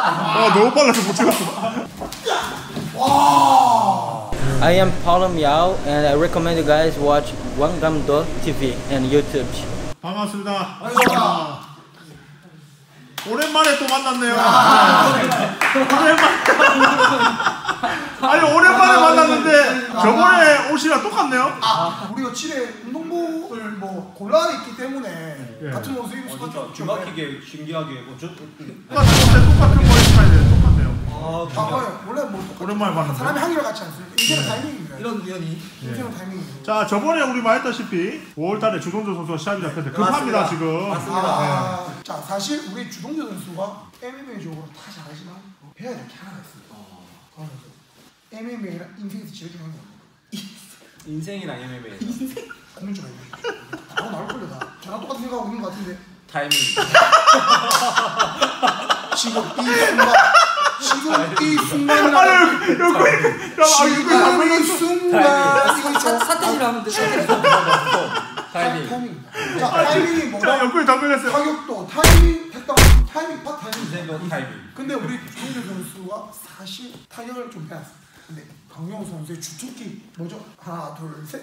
너무 빨라서 못 찍었어. I am Paulo Miao and I recommend you guys watch Wangamdo TV and YouTube. 반갑습니다. 오랜만에 또 만났네요. 아니 오랜만에 만났는데 저번에 옷이랑 똑같네요. 우리가 집에 운동복을 뭐 골라 입기 때문에 같은 옷을 입을 수밖에 없죠. 기막히게 신기하게 똑같은 머리 스타일이에요. 똑같네요. 원래 뭐 오랜만에 봤는데 사람이 한결 같지 않습니까? 이제는 타이밍입니다. 이런 우연히 이제는 타이밍입니다. 자 저번에 우리 말했다시피 5월달에 주동조 선수가 시합이 잡혔는데 급합니다 지금. 맞습니다. 자 사실 우리 주동조 선수가 MMA적으로 다 잘하지만 해야 될 게 하나가 있습니다. MMA랑 인생에서 제일 중요한 게 인생이랑 MMA 없는 줄 알고 바로 나올 걸요 다. 저랑 똑같은 생각하고 있는 것 같은데 타이밍 지금 이 순간 아니 이 순간 사태질 하면 돼. 타이밍 자 타이밍이 뭐가 자 옆구리 당근했어요. 타격도 타이밍 택당 타이밍 파 타이밍 타이밍 근데 우리 주동조 선수가 사실 타격을 좀 배웠어. 근데 강영호 선수의 주특기 뭐죠? 하나 둘 셋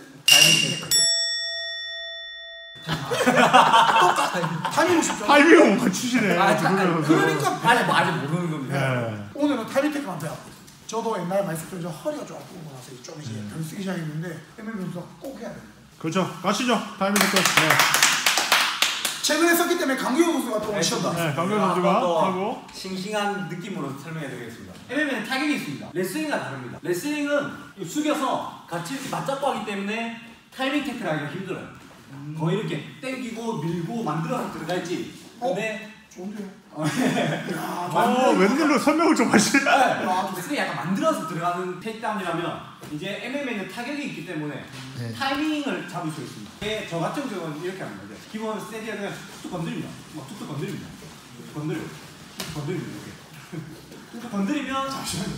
타이밍 쉽죠? 타이밍은 못 맞추시네. 그러니까 아직 모르는 겁니다. 오늘은 타이밍 테크만 배워. 저도 옛날에 말씀드린 저는 허리가 좀 아프고 나서 좀 이제 덜 쓰기 시작했는데 MMA 선수가 꼭 해야 됩니다. 그렇죠. 가시죠. 타이밍 테크. 최근에 썼기 때문에 강규현 선수가 또 오셨다. 네, 강규현 선수가 하고 싱싱한 느낌으로 설명해 드리겠습니다. MMA는 타격이 있습니다. 레슬링과 다릅니다. 레슬링은 수겨서 같이 이렇게 맞잡고 하기 때문에 타이밍 태클 하기가 힘들어요. 거의 이렇게 당기고 밀고 만들어서 들어갈지. 근데 좋은데요? 웬일로 설명을 좀 하시네. 레슬링이 약간 만들어서 들어가는 테이크다운이라면 이제 MMA는 타격이 있기 때문에 타이밍을 잡을 수 있습니다. 저 같은 경우는 이렇게 합니다. 기본 세디가 그냥 툭툭 건드립니다. 툭툭 건드립니다. 건드립니다. 이렇게. 툭툭 건드리면 잘했어.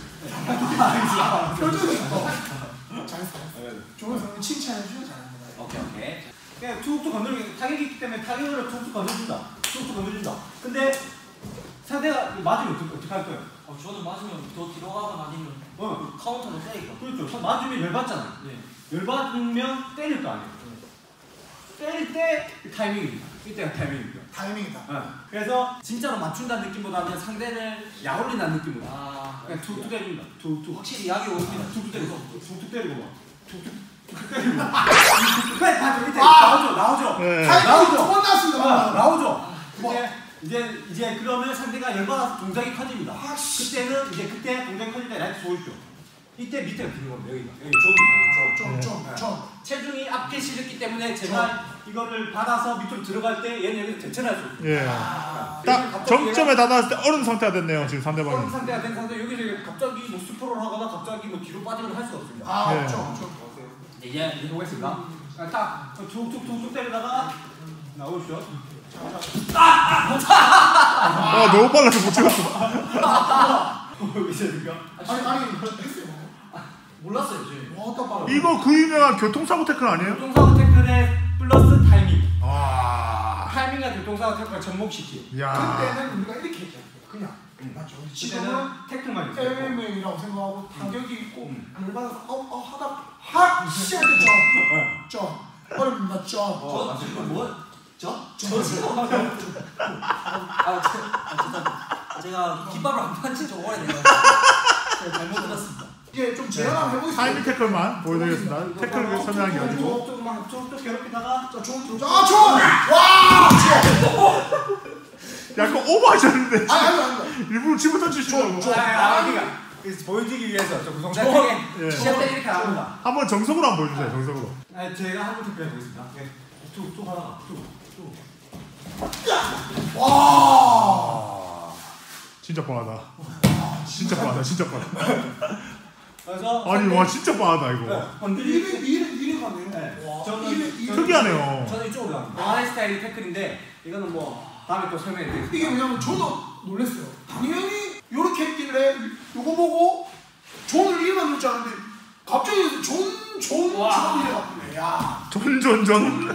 좋은 선수 칭찬해 주셔서 잘합니다. 오케이. 그냥 툭툭 건드리면 타격이 있기 때문에 타격으로 툭툭 건드린다. 툭툭 건드린다. 근데 상대가 맞으면 어떻게 할 거예요? 저는 맞으면 더 뒤로 가거나 아니면 카운터로 때릴까. 그렇죠. 맞으면 열받잖아요. 열받으면 때릴 거 아니에요. 때릴 때 타이밍입니다. 이때가 타이밍입니다. 타이밍이다. 그래서 진짜로 맞춘다는 느낌보다는 상대를 야올린다는 느낌으로 그냥 툭툭 때립니다. 툭툭. 확실히 약이 오릅니다. 툭툭 때리고 툭툭 때리고 막 툭툭 때리고 그래 맞죠. 이때 나오죠. 타이밍 두번 나왔습니다. 나오죠. 이제 그러면 상대가 열받아서 동작이 커집니다. 그때는 그때 동작이 커질 때 라이트 보이죠. 이때 밑에가 비는 겁니다. 여기 좀 체중이 앞에 실렸기 때문에 제가 이거를 받아서 밑으로 들어갈 때 얘는 여기서 대처할 수 있어요. 딱 정점에 다다랐을 때 얼은 상태가 됐네요. 지금 상대방이. 얼은 상태가 된 상태 여기서 갑자기 뭐 스프롤을 하거나 갑자기 뭐 뒤로 빠지거나 할 수가 없습니다. 없죠. 이제 해보겠습니다. 딱 툭툭툭툭 때리다가 나오시죠. 너무 빨라서 못 찍었어. 아니 했어요. 몰랐어요, 지금. 이거 그 유명한 교통사고 태클 아니에요? 교통사고 태클의 플러스 타이밍. 타이밍과 교통사고 태클을 접목시키. 그때는 우리가 이렇게 했죠. 그냥 맞죠. 지금은 태클만 있어요. MMA라고 생각하고 타격이 있고 열받아서 하다 학 시작해 점 어렵니다 점. 제가 깃발을 안 판지 좀 오래돼요. 제가 잘못 들었습니다. 이제 좀 제안 한번 해보겠습니다. 타이밍 태클만 보여드리겠습니다. 태클을 설명한 게 아니고. 조금만 쭉 괴롭히다가 약간 오버하셨는데. 아니. 일부러 집어 던지시려고. 그러니까 보여주기 위해서 좀 구성장에 시작 때 이렇게 나옵니다. 한번 정석으로 한번 보여주세요. 정석으로. 제가 한번 태클 해보겠습니다. 툭툭 하다가 툭툭. 진짜 뻔하다. 진짜 뻔하다. 그래서 아니 와 진짜 뻔하다 이거. 이래 가네요. 특이하네요. 저는 이쪽으로 갑니다. 하이 스타일 태클인데 이거는 뭐 다음에 또 설명해드리겠습니다. 이게 왜냐면 저도 놀랐어요. 당연히 이렇게 했길래 이거 보고 존을 이래 만들 줄 알았는데 갑자기 존 이래 갔네. 야. 존.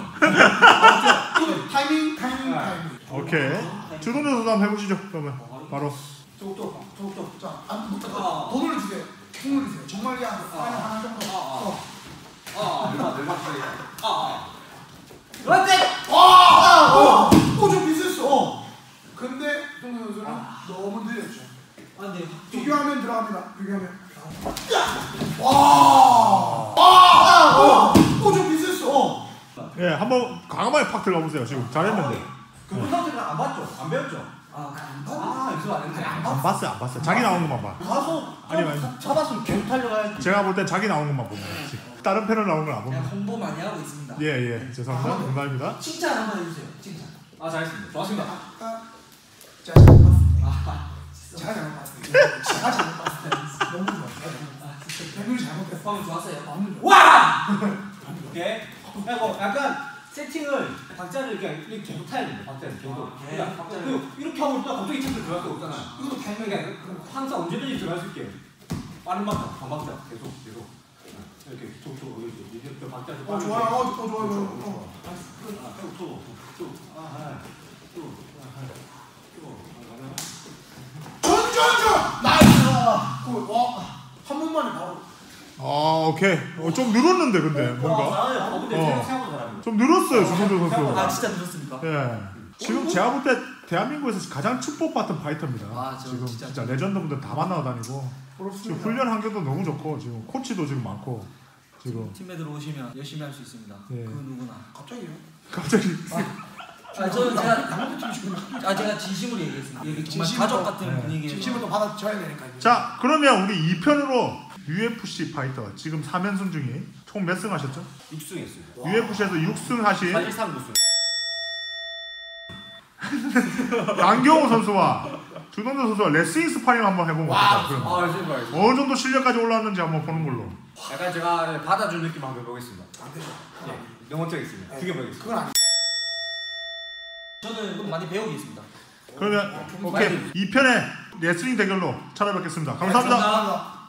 타이밍. 오케이. 주동조 선수 한번 해보시죠. 그러면. 바로. 쪽. 자, 돈을 주세요. 돈을 주세요. 정말 하나 정도. 좀 비슷했어. 근데 동현 선수는 너무 느렸죠. 안돼. 비교하면 들어갑니다. 비교하면. 좀 비슷했어. 예, 한번 과감하게 팍 들어가 보세요. 지금 잘했는데. 그분 상태가 안 봤죠? 안 배웠죠? 연습 안 했는데. 안 봤어요. 자기 나오는 것만 봐. 가서 아니. 잡았으면 계속 달려가야지. 제가 볼 땐 자기 나오는 것만 봅니다. 다른 패널 나오는 건 안 그냥 봅니다. 홍보 많이 하고 있습니다. 예, 죄송합니다. 농담입니다. 칭찬 한번 해주세요. 칭찬. 잘했습니다. 좋았습니다. 제가 잘못 봤습니다. 너무 좋았어요. 대결이 잘못했어. 방금 좋았어요. 방금 와! 오케이. 그리고 약간 세팅을 박자를 이렇게 계속 타야 됩니다. 박자를 계속. 그리고 이렇게 하고 있다가 갑자기 이 들어갈 수 없잖아요. 이것도 타이밍이 항상 언제든지 들어갈 수 있게. 빠른 박자, 반박자 계속. 이렇게 이렇게 박자. 좋아요. 전 나이스. 한 번만에 바로. 오케이. 좀 늘었는데 근데 뭔가. 좀 늘었어요 조선조 선수. 진짜 들었습니까? 예. 지금 제가 볼 때 대한민국에서 가장 축복받던 파이터입니다. 지금 진짜 레전드분들 다 만나러 다니고 지금 훈련 환경도 너무 좋고 지금 코치도 지금 많고 지금 팀에 들어오시면 열심히 할 수 있습니다. 예. 그 누구나. 갑자기 저는 제가 진심으로 얘기했습니다. 여기 정말 가족 같은 분위기에서. 진심으로 받아줘야 되니까. 자 그러면 우리 2편으로 UFC 파이터 지금 3연승 중이 총 몇 승 하셨죠? 6승 했습니다. UFC에서 6승 하신 사실상 6승. 양경호 선수와 주동조 선수와 레슬링 스파링 한번 해보면 어떨까요? 어느 정도 실력까지 올라왔는지 한번 보는 걸로. 약간 제가 받아준 느낌 한번 해보겠습니다. 안 되죠. 명언적이겠습니다. 죽여보겠습니다. 그건 아니. 저는 많이 배우고 있습니다. 그러면 오케이 2편의 레슬링 대결로 찾아뵙겠습니다. 감사합니다. 감사합니다.